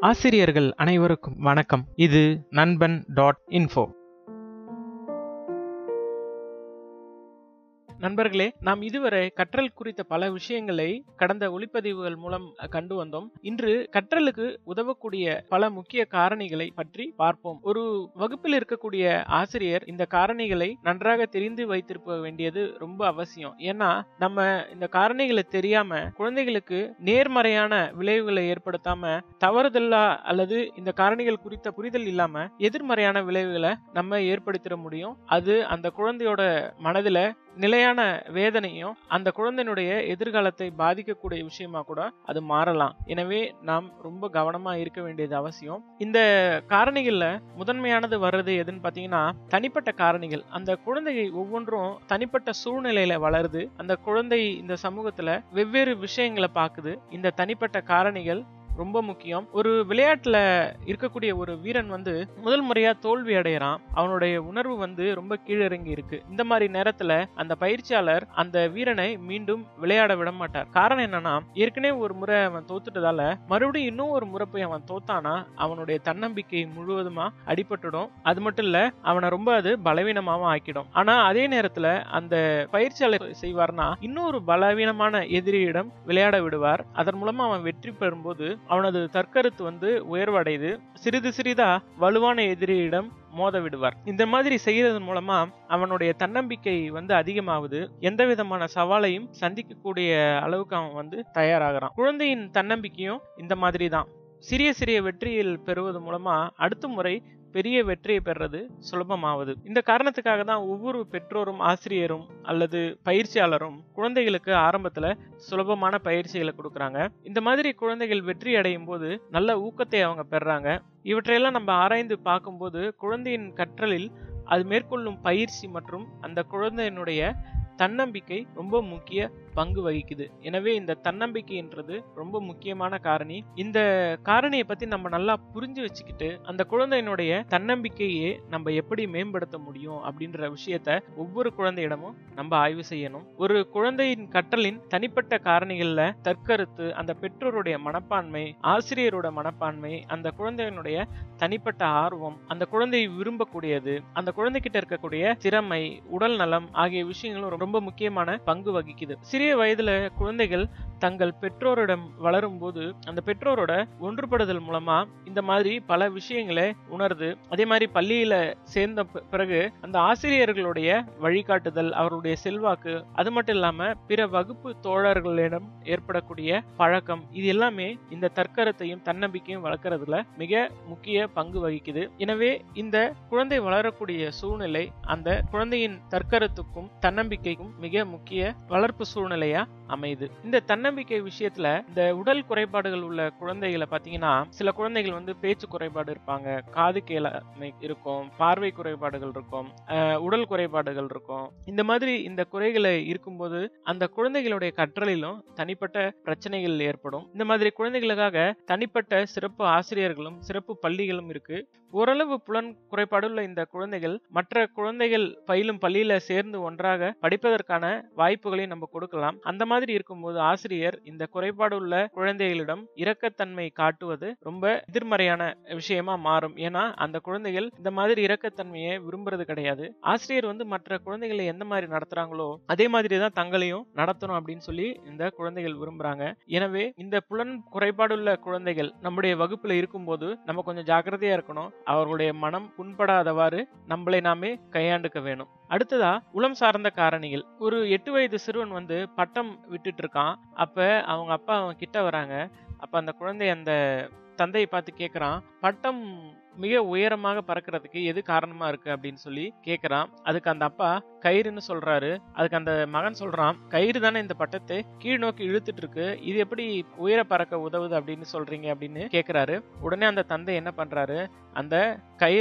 ஆசிரியர்கள் அனைவருக்கும் வணக்கம். இது நண்பன்.info. நண்பர்களே, நாம் இதுவரை கற்றல் குறித்த பல விஷயங்களை கடந்த ஒளிப்பதிவுகள் மூலம் கண்டு வந்தோம். இன்று கற்றலுக்கு உதவக்கூடிய பல முக்கிய காரணிகளை பற்றி பார்ப்போம். ஒரு வகுப்பில் இருக்கக்கூடிய ஆசிரியர் இந்த காரணிகளை நன்றாக தெரிந்து வைத்திருக்க வேண்டியது ரொம்ப அவசியம். ஏன்னா நம்ம இந்த காரணிகளை தெரியாம குழந்தைகளுக்கு நேர்மறையான விளைவுகளை ஏற்படுத்தாம, தவறுதலா அல்லது இந்த காரணிகள் குறித்த புரிதல் இல்லாம எதிர்மறையான விளைவுகளை நம்ம ஏற்படுத்திட முடியும். அது அந்த குழந்தையோட மனதில நிலையான வேதனையும், அந்த குழந்தையினுடைய எதிர்காலத்தை பாதிக்கக்கூடிய விஷயமா கூட அது மாறலாம். எனவே நாம் ரொம்ப கவனமா இருக்க வேண்டியது அவசியம். இந்த காரணிகள்ல முதன்மையானது வர்றது எதுன்னு பாத்தீங்கன்னா தனிப்பட்ட காரணிகள். அந்த குழந்தை ஒவ்வொன்றும் தனிப்பட்ட சூழ்நிலையில வளருது. அந்த குழந்தை இந்த சமூகத்துல வெவ்வேறு விஷயங்களை பாக்குது. இந்த தனிப்பட்ட காரணிகள் ரொம்ப முக்கியம். ஒரு விளையாட்டுல இருக்கக்கூடிய ஒரு வீரன் முதல் முறையா தோல்வி அடையறான். அவனுடைய உணர்வு ரொம்ப கீழிறங்கி இருக்கு. இந்த மாதிரி நேரத்துல அந்த பயிற்சியாளர் அந்த வீரனை மீண்டும் விளையாட விட மாட்டார். காரணம் என்னன்னா, ஏற்கனவே ஒரு முறை அவன் தோத்துட்டதால மறுபடியும் இன்னும் ஒரு முறை போய் அவன் தோத்தானா அவனுடைய தன்னம்பிக்கை முழுவதுமா அடிபட்டுடும். அது மட்டும் இல்ல, அவனை ரொம்ப அது பலவீனமாவும் ஆக்கிடும். ஆனா அதே நேரத்துல அந்த பயிற்சியாளர் செய்வார்னா, இன்னொரு பலவீனமான எதிரியிடம் விளையாட விடுவார். அதன் மூலமா அவன் வெற்றி பெறும்போது அவனது தற்கருத்து உயர்வடைது சிறிது சிறிதா வலுவான எதிரியிடம் மோத விடுவார். இந்த மாதிரி செய்யறதன் மூலமா அவனுடைய தன்னம்பிக்கை அதிகமாகுது. எந்த விதமான சவாலையும் சந்திக்கக்கூடிய அளவுக்கு அவன் தயாராகிறான். குழந்தையின் தன்னம்பிக்கையும் இந்த மாதிரி தான். சிறிய சிறிய வெற்றியில் பெறுவது மூலமா அடுத்த முறை பெரிய வெற்றியை பெறது சுலபமாவது. இந்த காரணத்துக்காக தான் ஒவ்வொரு பெற்றோரும், ஆசிரியரும் அல்லது பயிற்சியாளரும் குழந்தைகளுக்கு ஆரம்பத்துல சுலபமான பயிற்சிகளை கொடுக்கறாங்க. இந்த மாதிரி குழந்தைகள் வெற்றி அடையும் போது நல்ல ஊக்கத்தை அவங்க பெறாங்க. இவற்றையெல்லாம் நம்ம ஆராய்ந்து பார்க்கும்போது குழந்தையின் கற்றலில் அது மேற்கொள்ளும் பயிற்சி மற்றும் அந்த குழந்தையினுடைய தன்னம்பிக்கை ரொம்ப முக்கிய பங்கு வகிக்குது. எனவே இந்த தன்னம்பிக்கை என்றது ரொம்ப முக்கியமான காரணி. இந்த காரணியை பத்தி நம்ம நல்லா புரிஞ்சு வச்சுக்கிட்டு அந்த குழந்தையினுடைய தன்னம்பிக்கையை நம்ம எப்படி மேம்படுத்த முடியும் அப்படின்ற விஷயத்த ஒவ்வொரு குழந்தையிடமும் நம்ம ஆய்வு செய்யணும். ஒரு குழந்தையின் கற்றலின் தனிப்பட்ட காரணிகள்ல தற்கருத்து, அந்த பெற்றோருடைய மனப்பான்மை, ஆசிரியரோட மனப்பான்மை, அந்த குழந்தையினுடைய தனிப்பட்ட ஆர்வம், அந்த குழந்தை விரும்பக்கூடியது, அந்த குழந்தைகிட்ட இருக்கக்கூடிய திறமை, உடல் நலம் ஆகிய விஷயங்களும் ரொம்ப முக்கியமான பங்கு வகிக்குது. சிறிய வயதுல குழந்தைகள் தங்கள் பெற்றோரிடம் வளரும் போது அந்த பெற்றோரோட ஒன்றுபடுதல் மூலமா இந்த மாதிரி பல விஷயங்களை உணர்து. அதே மாதிரி பள்ளியில சேர்ந்த பிறகு அந்த ஆசிரியர்களுடைய வழிகாட்டுதல், அவருடைய செல்வாக்கு, அது மட்டும் இல்லாம பிற வகுப்பு தோழர்களிடம் ஏற்படக்கூடிய பழக்கம், இது எல்லாமே இந்த தற்கருத்தையும் தன்னம்பிக்கையும் வளர்க்கறதுல மிக முக்கிய பங்கு வகிக்குது. எனவே இந்த குழந்தை வளரக்கூடிய சூழ்நிலை அந்த குழந்தையின் தற்கருத்துக்கும் தன்னம்பிக்கைக்கும் மிக முக்கிய வளர்ப்பு சூழ்நிலையா அமையுது. இந்த தன்னம்பிக்கை விஷயத்துல இந்த உடல் குறைபாடுகள் உள்ள குழந்தைகளை பாத்தீங்கன்னா, சில குழந்தைகள் பேச்சு குறைபாடு இருப்பாங்க, காது கேளாமை இருக்கும், பார்வை குறைபாடுகள் இருக்கும், உடல் குறைபாடுகள் இருக்கும். இந்த மாதிரி இந்த குறைகளை இருக்கும்போது அந்த குழந்தைகளுடைய கற்றலிலும் தனிப்பட்ட பிரச்சனைகள் ஏற்படும். இந்த மாதிரி குழந்தைகளுக்காக தனிப்பட்ட சிறப்பு ஆசிரியர்களும் சிறப்பு பள்ளிகளும் இருக்கு. ஓரளவு புலன் குறைபாடுள்ள இந்த குழந்தைகள் மற்ற குழந்தைகள் பயிலும் பள்ளியில சேர்ந்து ஒன்றாக படிப்பதற்கான வாய்ப்புகளை நம்ம கொடுக்கலாம். அந்த மாதிரி இருக்கும்போது ஆசிரியர் இந்த குறைபாடு உள்ள குழந்தைகளிடம் இரக்கத்தன்மை காட்டுவது ரொம்ப எதிர்மறையான விஷயமா மாறும். ஏன்னா அந்த குழந்தைகள் இந்த மாதிரி இரக்கத்தன்மையை விரும்புறது கிடையாது. ஆசிரியர் மற்ற குழந்தைகளை எந்த மாதிரி நடத்துறாங்களோ அதே மாதிரி தான் தங்களையும் நடத்தணும் அப்படின்னு சொல்லி இந்த குழந்தைகள் விரும்புறாங்க. எனவே இந்த புலன் குறைபாடுள்ள குழந்தைகள் நம்முடைய வகுப்புல இருக்கும்போது நம்ம கொஞ்சம் ஜாக்கிரதையா இருக்கணும். அவர்களுடைய மனம் புண்படாதவாறு நம்மளை நாமே கையாண்டுக்க வேணும். அடுத்ததா உளம் சார்ந்த காரணிகள். ஒரு 8 வயது சிறுவன் பட்டம் விட்டுட்டு இருக்கான். அப்ப அவங்க அப்பா அவன் கிட்ட வராங்க. அப்ப அந்த குழந்தை அந்த தந்தையை பார்த்து கேக்குறான், பட்டம் மிக உயரமாக பறக்கிறதுக்கு எது காரணமா இருக்கு அப்படின்னு சொல்லி கேக்குறான். அதுக்கு அந்த அப்பா கயிறுன்னு சொல்றாரு. அதுக்கு அந்த மகன் சொல்றான், கயிறு தானே இந்த பட்டத்தை கீழ் நோக்கி இழுத்துட்டு இருக்கு, இது எப்படி உயர பறக்க உதவுது அப்படின்னு சொல்றீங்க அப்படின்னு கேக்குறாரு. உடனே அந்த தந்தை என்ன பண்றாரு, அந்த கயிறை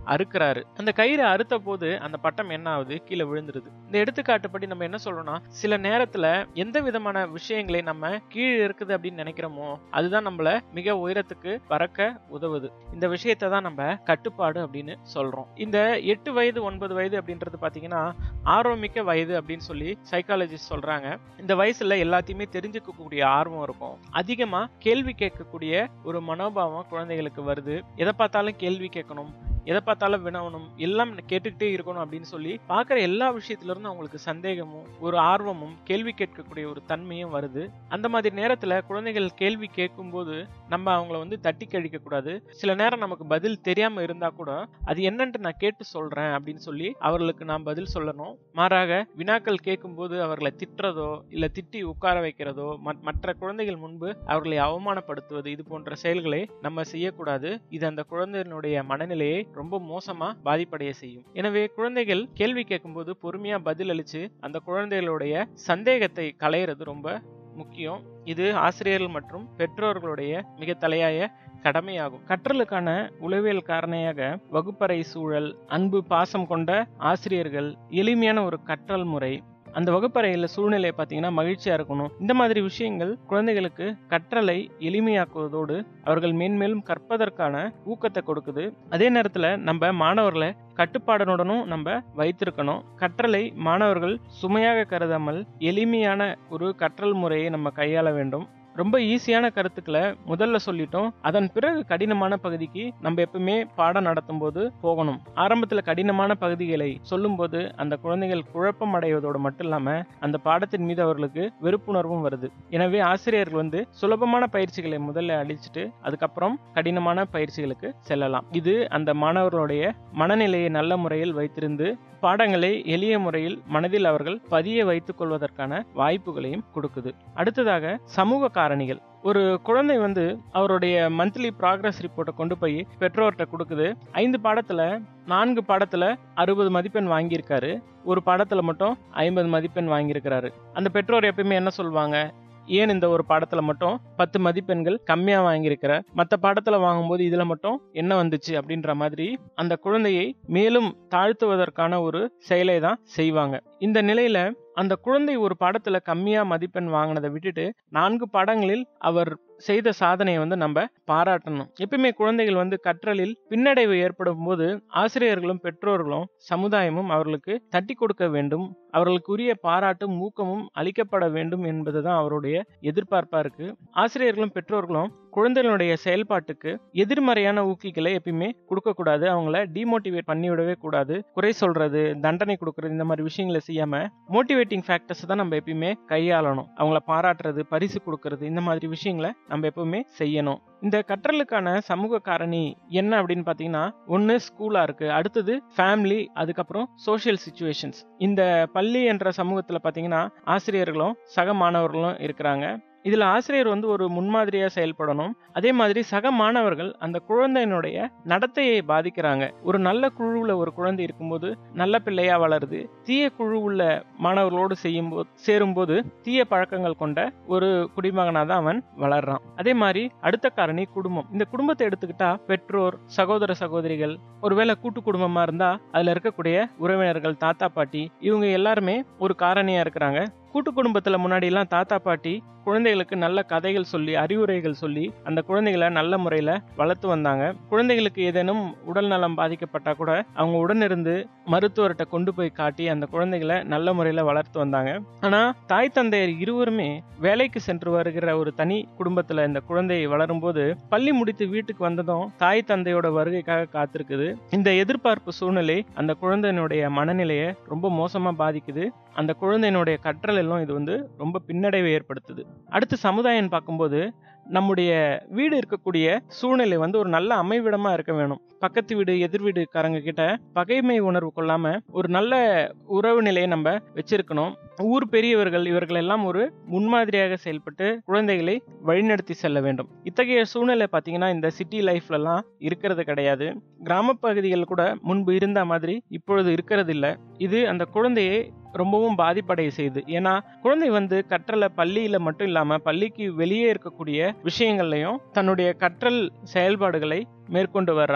அறுக்கிறாரு. அந்த கயிறை அறுத்த போது அந்த பட்டம் என்ன ஆகுது, கீழே விழுந்துருது. இந்த எடுத்துக்காட்டுப்படி நம்ம என்ன சொல்றோம்னா, சில நேரத்துல எந்த விதமான விஷயங்களை நம்ம கீழே இருக்குது அப்படின்னு நினைக்கிறோமோ அதுதான் நம்மள மிக உயரத்துக்கு பறக்க உதவுது. இந்த விஷயத்தை தான் நம்ம கட்டுப்பாடு அப்படின்னு சொல்றோம். இந்த 8 வயது 9 வயது அப்படின்றது பாத்தீங்கன்னா ஆர்வமிக்க வயது அப்படின்னு சொல்லி சைக்காலஜிஸ்ட் சொல்றாங்க. இந்த வயசுல எல்லாத்தையுமே தெரிஞ்சுக்கக்கூடிய ஆர்வம் இருக்கும். அதிகமா கேள்வி கேட்கக்கூடிய ஒரு மனோபாவம் குழந்தைகளுக்கு வருது. எதை பார்த்தாலும் கேள்வி கேட்கணும், எதை பார்த்தாலும் வினவணும், எல்லாம் கேட்டுக்கிட்டே இருக்கணும் அப்படின்னு சொல்லி பார்க்குற எல்லா விஷயத்துல இருந்து அவங்களுக்கு சந்தேகமும் ஒரு ஆர்வமும் கேள்வி கேட்கக்கூடிய ஒரு தன்மையும் வருது. அந்த மாதிரி நேரத்துல குழந்தைகள் கேள்வி கேட்கும் போது நம்ம அவங்கள தட்டி கழிக்க கூடாது. சில நேரம் நமக்கு பதில் தெரியாம இருந்தா கூட அது என்னன்ட்டு நான் கேட்டு சொல்றேன் அப்படின்னு சொல்லி அவர்களுக்கு நாம் பதில் சொல்லணும். மாறாக வினாக்கள் கேட்கும் போது அவர்களை திட்டுறதோ இல்ல திட்டி உட்கார வைக்கிறதோ மற்ற குழந்தைகள் முன்பு அவர்களை அவமானப்படுத்துவது இது போன்ற செயல்களை நம்ம செய்யக்கூடாது. இது அந்த குழந்தையினுடைய மனநிலையை ரொம்ப மோசமா பாதிப்படைய செய்யும். எனவே குழந்தைகள் கேள்வி கேட்கும்போது பொறுமையா பதில் அளிச்சு அந்த குழந்தைகளுடைய சந்தேகத்தை களையிறது ரொம்ப முக்கியம். இது ஆசிரியர்கள் மற்றும் பெற்றோர்களுடைய மிக தலையாய கடமையாகும். கற்றலுக்கான உளவியல் காரணியாக வகுப்பறை சூழல், அன்பு பாசம் கொண்ட ஆசிரியர்கள், எளிமையான ஒரு கற்றல் முறை, அந்த வகுப்பறையில சூழ்நிலை பார்த்தீங்கன்னா மகிழ்ச்சியா இருக்கணும். இந்த மாதிரி விஷயங்கள் குழந்தைகளுக்கு கற்றலை எளிமையாக்குவதோடு அவர்கள் மேன்மேலும் கற்பதற்கான ஊக்கத்தை கொடுக்குது. அதே நேரத்துல நம்ம மாணவர்களை கட்டுப்பாடுடனும் நம்ம வைத்திருக்கணும். கற்றலை மாணவர்கள் சுமையாக கருதாமல் எளிமையான ஒரு கற்றல் முறையை நம்ம கையாள வேண்டும். ரொம்ப ஈஸியான கருத்துக்களை முதல்ல சொல்லிட்டோம். அதன் பிறகு கடினமான பகுதிக்கு நம்ம எப்பவுமே பாடம் நடத்தும் போது போகணும். ஆரம்பத்துல கடினமான பகுதிகளை சொல்லும் போது அந்த குழந்தைகள் குழப்பம் அடைவதோடு மட்டும் இல்லாம அந்த பாடத்தின் மீது அவர்களுக்கு வெறுப்புணர்வும் வருது. எனவே ஆசிரியர்கள் சுலபமான பயிற்சிகளை முதல்ல அளிச்சுட்டு அதுக்கப்புறம் கடினமான பயிற்சிகளுக்கு செல்லலாம். இது அந்த மாணவர்களுடைய மனநிலையை நல்ல முறையில் வைத்திருந்து பாடங்களை எளிய முறையில் மனதில் அவர்கள் பதிய வைத்துக் கொள்வதற்கான வாய்ப்புகளையும் கொடுக்குது. அடுத்ததாக சமூக காரணிகள். ஒரு குழந்தை அவருடைய மந்த்லி ப்ராக்ரஸ் ரிப்போர்ட்டை கொண்டு போய் பெற்றோர்கிட்ட கொடுக்குது. 5 பாடத்துல 4 பாடத்துல 60 மதிப்பெண் வாங்கியிருக்காரு, ஒரு பாடத்துல மட்டும் 50 மதிப்பெண் வாங்கியிருக்கிறாரு. அந்த பெற்றோர் எப்பயுமே என்ன சொல்வாங்க, ஏன் இந்த ஒரு பாடத்துல மட்டும் 10 மதிப்பெண்கள் கம்மியா வாங்கியிருக்கிற, மற்ற பாடத்துல வாங்கும்போது இதுல மட்டும் என்ன வந்துச்சு அப்படின்ற மாதிரி அந்த குழந்தையை மேலும் தாழ்த்துவதற்கான ஒரு செயலை தான் செய்வாங்க. இந்த நிலையில அந்த குழந்தை ஒரு பாடத்துல கம்மியா மதிப்பெண் வாங்கினதை விட்டுட்டு 4 பாடங்களில் அவர் செய்த சாதனையை நம்ம பாராட்டணும். எப்பயுமே குழந்தைகள் கற்றலில் பின்னடைவு ஏற்படும் போது ஆசிரியர்களும் பெற்றோர்களும் சமுதாயமும் அவர்களுக்கு தட்டி கொடுக்க வேண்டும். அவர்களுக்கு உரிய பாராட்டும் ஊக்கமும் அளிக்கப்பட வேண்டும் என்பதுதான் அவருடைய எதிர்பார்ப்பா இருக்கு. ஆசிரியர்களும் பெற்றோர்களும் குழந்தைகளுடைய செயல்பாட்டுக்கு எதிர்மறையான ஊக்கிகளை எப்பயுமே கொடுக்க கூடாது. அவங்கள டிமோட்டிவேட் பண்ணிவிடவே கூடாது. குறை சொல்றது, தண்டனை கொடுக்கறது, இந்த மாதிரி விஷயங்களை செய்யாம மோட்டிவேட்டிங் ஃபேக்டர்ஸ் தான் நம்ம எப்பயுமே கையாளணும். அவங்கள பாராட்டுறது, பரிசு கொடுக்கறது, இந்த மாதிரி விஷயங்களை நம்ம எப்பவுமே செய்யணும். இந்த கற்றலுக்கான சமூக காரணி என்ன அப்படின்னு பாத்தீங்கன்னா, ஒன்னு ஸ்கூலா இருக்கு, அடுத்தது ஃபேமிலி, அதுக்கப்புறம் சோசியல் சிச்சுவேஷன்ஸ். இந்த பள்ளி என்ற சமூகத்துல பாத்தீங்கன்னா ஆசிரியர்களும் சக மாணவர்களும் இருக்கிறாங்க. இதுல ஆசிரியர் ஒரு முன்மாதிரியா செயல்படணும். அதே மாதிரி சக மாணவர்கள் அந்த குழந்தையினுடைய நடத்தையை பாதிக்கிறாங்க. ஒரு நல்ல குழுவுல ஒரு குழந்தை இருக்கும்போது நல்ல பிள்ளையா வளருது. தீய குழு உள்ள மாணவர்களோடு சேரும்போது தீய பழக்கங்கள் கொண்ட ஒரு குடிமகனா தான் அவன் வளர்றான். அதே மாதிரி அடுத்த காரணி குடும்பம். இந்த குடும்பத்தை எடுத்துக்கிட்டா பெற்றோர், சகோதர சகோதரிகள், ஒருவேளை கூட்டு குடும்பமா இருந்தா அதுல இருக்கக்கூடிய உறவினர்கள், தாத்தா பாட்டி, இவங்க எல்லாருமே ஒரு காரணியா இருக்கிறாங்க. கூட்டு குடும்பத்துல முன்னாடி எல்லாம் தாத்தா பாட்டி குழந்தைகளுக்கு நல்ல கதைகள் சொல்லி, அறிவுரைகள் சொல்லி அந்த குழந்தைகளை நல்ல முறையில வளர்த்து வந்தாங்க. குழந்தைகளுக்கு ஏதேனும் உடல் நலம் பாதிக்கப்பட்டா கூட அவங்க உடனிருந்து மருத்துவர்கிட்ட கொண்டு போய் காட்டி அந்த குழந்தைகளை நல்ல முறையில வளர்த்து வந்தாங்க. ஆனா தாய் தந்தையர் இருவருமே வேலைக்கு சென்று வருகிற ஒரு தனி குடும்பத்துல இந்த குழந்தை வளரும் போது பள்ளி முடித்து வீட்டுக்கு வந்ததும் தாய் தந்தையோட வருகைக்காக காத்திருக்குது. இந்த எதிர்பார்ப்பு சூழ்நிலை அந்த குழந்தையினுடைய மனநிலையை ரொம்ப மோசமா பாதிக்குது. அந்த குழந்தையினுடைய கற்றல் எல்லாம் இது ரொம்ப பின்னடைவை ஏற்படுத்துது. அடுத்து சமுதாயம் பார்க்கும்போது நம்முடைய வீடு இருக்கக்கூடிய சூழ்நிலை ஒரு நல்ல அமைவிடமா இருக்க வேணும். பக்கத்து வீடு, எதிர் வீடுக்காரங்க கிட்ட பகைமை உணர்வு கொள்ளாம ஒரு நல்ல உறவு நிலையை நம்ம வச்சிருக்கணும். ஊர் பெரியவர்கள் இவர்கள் எல்லாம் ஒரு முன்மாதிரியாக செயல்பட்டு குழந்தைகளை வழிநடத்தி செல்ல வேண்டும். இத்தகைய சூழ்நிலை பாத்தீங்கன்னா இந்த சிட்டி லைஃப்ல எல்லாம் இருக்கிறது கிடையாது. கிராம பகுதிகள் கூட முன்பு இருந்த மாதிரி இப்பொழுது இருக்கிறது இல்ல. இது அந்த குழந்தையை ரொம்பவும் பாதிப்படைய செய்யுது. ஏன்னா குழந்தை கற்றல பள்ளியில மட்டும் இல்லாம பள்ளிக்கு வெளியே இருக்கக்கூடிய விஷயங்கள்லயும் தன்னுடைய கற்றல் செயல்பாடுகளை மேற்கொண்டு வர்றாங்க.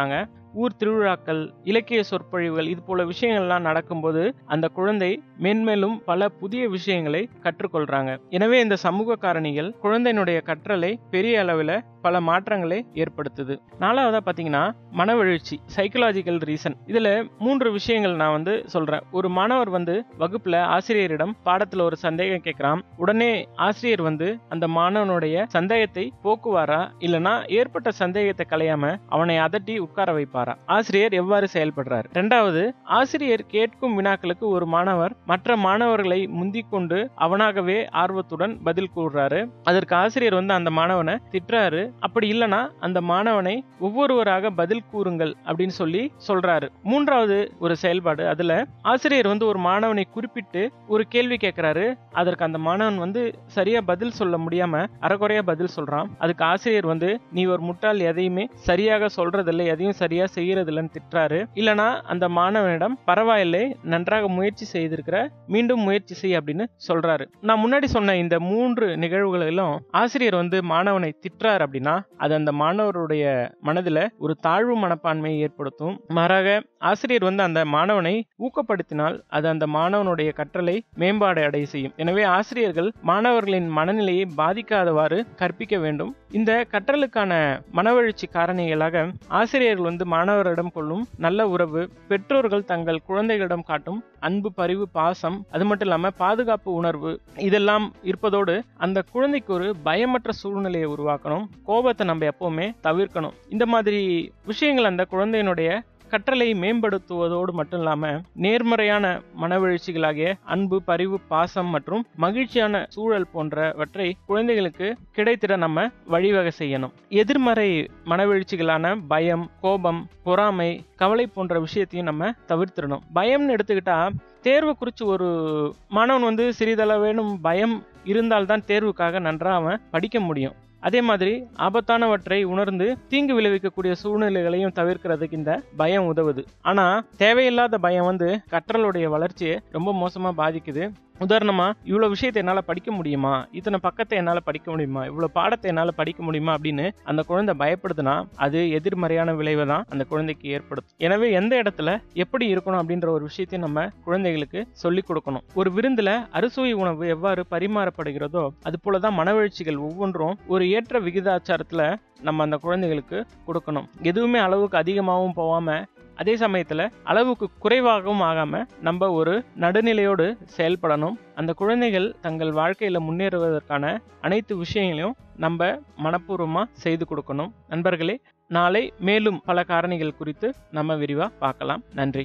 ஊர் திருவிழாக்கள், இலக்கிய சொற்பொழிவுகள் இது போல விஷயங்கள்லாம் நடக்கும்போது அந்த குழந்தை மேன்மேலும் பல புதிய விஷயங்களை கற்றுக்கொள்றாங்க. எனவே இந்த சமூக காரணிகள் குழந்தையினுடைய கற்றலை பெரிய அளவில் பல மாற்றங்களை ஏற்படுத்துது. 4வதா பாத்தீங்கன்னா மனவெழுச்சி, சைக்கலாஜிக்கல் ரீசன். இதுல 3 விஷயங்கள் நான் சொல்றேன். ஒரு மாணவர் வகுப்புல ஆசிரியரிடம் பாடத்துல ஒரு சந்தேகம் கேட்கிறான். உடனே ஆசிரியர் அந்த மாணவனுடைய சந்தேகத்தை போக்குவாரா, இல்லனா ஏற்பட்ட சந்தேகத்தை களையாம அவனை அதட்டி உட்கார வைப்பாரா? ஆசிரியர் எவ்வாறு செயல்படுறார்? 2வது, ஆசிரியர் கேட்கும் வினாக்களுக்கு ஒரு மாணவர் மற்ற மாணவர்களை முந்திக் கொண்டு அவனாகவே ஆர்வத்துடன் பதில் கூறுறாரு. அதற்கு ஆசிரியர் அந்த மாணவனை திட்டுறாரு. அப்படி இல்லனா அந்த மாணவனை ஒவ்வொருவராக பதில் கூறுங்கள் அப்படின்னு சொல்றாரு. 3வது ஒரு செயல்பாடு, அதுல ஆசிரியர் ஒரு மாணவனை குறிப்பிட்டு ஒரு கேள்வி கேட்கிறாரு. அதற்கு அந்த மாணவன் சரியா பதில் சொல்ல முடியாம அரைகுறையா பதில் சொல்றான். அதுக்கு ஆசிரியர் நீ ஒரு முட்டாள், எதையுமே சரியாக சொல்றதில்லை, எதையும் சரியா செய்யறதில்லைன்னு திட்டுறாரு. இல்லனா அந்த மாணவனிடம் பரவாயில்லை, நன்றாக முயற்சி செய்திருக்கிற, மீண்டும் முயற்சி செய் அப்படின்னு சொல்றாரு. நான் முன்னாடி சொன்ன இந்த 3 நிகழ்வுகளிலும் ஆசிரியர் மாணவனை திட்டுறாரு அப்படின்னா அது அந்த மாணவருடைய மனதில் ஒரு தாழ்வு மனப்பான்மையை ஏற்படுத்தும். மாறாக ஆசிரியர் அந்த மாணவனை ஊக்கப்படுத்தினால் அது அந்த மாணவனுடைய கற்றலை மேம்பாடு அடைய செய்யும். எனவே ஆசிரியர்கள் மாணவர்களின் மனநிலையை பாதிக்காதவாறு கற்பிக்க வேண்டும். இந்த கற்றலுக்கான மனவெழுச்சி காரணிகளாக ஆசிரியர்கள் மாணவரிடம் கொள்ளும் நல்ல உறவு, பெற்றோர்கள் தங்கள் குழந்தைகளிடம் காட்டும் அன்பு, பரிவு, பாசம், அது மட்டும் இல்லாம பாதுகாப்பு உணர்வு, இதெல்லாம் இருப்பதோடு அந்த குழந்தைக்கு ஒரு பயமற்ற சூழ்நிலையை உருவாக்கணும். கோபத்தை நம்ம எப்பவுமே தவிர்க்கணும். இந்த மாதிரி விஷயங்கள் அந்த குழந்தையினுடைய கற்றலை மேம்படுத்துவதோடு மட்டும் இல்லாம நேர்மறையான மனவெழுச்சிகளாகிய அன்பு, பரிவு, பாசம் மற்றும் மகிழ்ச்சியான சூழல் போன்றவற்றை குழந்தைகளுக்கு கிடைத்திட நம்ம வழிவகை செய்யணும். எதிர்மறை மனவெழுச்சிகளான பயம், கோபம், பொறாமை, கவலை போன்ற விஷயத்தையும் நம்ம தவிர்த்திடணும். பயம்னு எடுத்துக்கிட்டா தேர்வு குறித்து ஒரு மாணவன் சிறிதளவேனும் பயம் இருந்தால்தான் தேர்வுக்காக நன்றாக அவன் படிக்க முடியும். அதே மாதிரி ஆபத்தானவற்றை உணர்ந்து தீங்கு விளைவிக்கக்கூடிய சூழ்நிலைகளையும் தவிர்க்கிறதுக்கு இந்த பயம் உதவுது. ஆனா தேவையில்லாத பயம் கற்றலுடைய வளர்ச்சியை ரொம்ப மோசமா பாதிக்குது. உதாரணமா, இவ்வளவு விஷயத்தை என்னால படிக்க முடியுமா, இத்தனை பக்கத்தை என்னால படிக்க முடியுமா, இவ்வளவு பாடத்தை என்னால படிக்க முடியுமா அப்படின்னு அந்த குழந்தை பயப்படுதுன்னா அது எதிர்மறையான விளைவை தான் அந்த குழந்தைக்கு ஏற்படுத்தும். எனவே எந்த இடத்துல எப்படி இருக்கணும் அப்படின்ற ஒரு விஷயத்தையும் நம்ம குழந்தைகளுக்கு சொல்லிக் கொடுக்கணும். ஒரு விருந்துல அறுசுவை உணவு எவ்வாறு பரிமாறப்படுகிறதோ அது போலதான் மனவெழுச்சிகள் ஒவ்வொன்றும் ஒரு ஏற்ற விகிதாச்சாரத்துல நம்ம அந்த குழந்தைகளுக்கு கொடுக்கணும். எதுவுமே அளவுக்கு அதிகமாகவும் போகாம அதே சமயத்துல அளவுக்கு குறைவாகவும் ஆகாம நம்ம ஒரு நடுநிலையோடு செயல்படணும். அந்த குழந்தைகள் தங்கள் வாழ்க்கையில முன்னேறுவதற்கான அனைத்து விஷயங்களையும் நம்ம மனப்பூர்வமா செய்து கொடுக்கணும். நண்பர்களே, நாளை மேலும் பல காரணிகள் குறித்து நம்ம விரிவா பார்க்கலாம். நன்றி.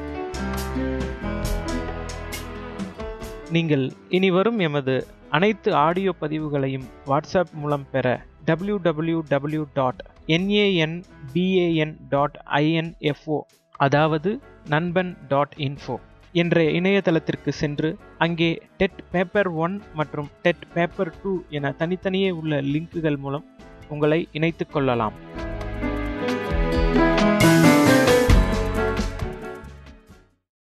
நீங்கள் இனி வரும் எமது அனைத்து ஆடியோ பதிவுகளையும் வாட்ஸ்அப் மூலம் பெற www.nanban.info அதாவது நண்பன்.info என்ற இணையதளத்திற்கு சென்று அங்கே டெட் பேப்பர் 1 மற்றும் டெட் பேப்பர் 2 என தனித்தனியே உள்ள லிங்குகள் மூலம் உங்களை இணைத்துக் கொள்ளலாம்.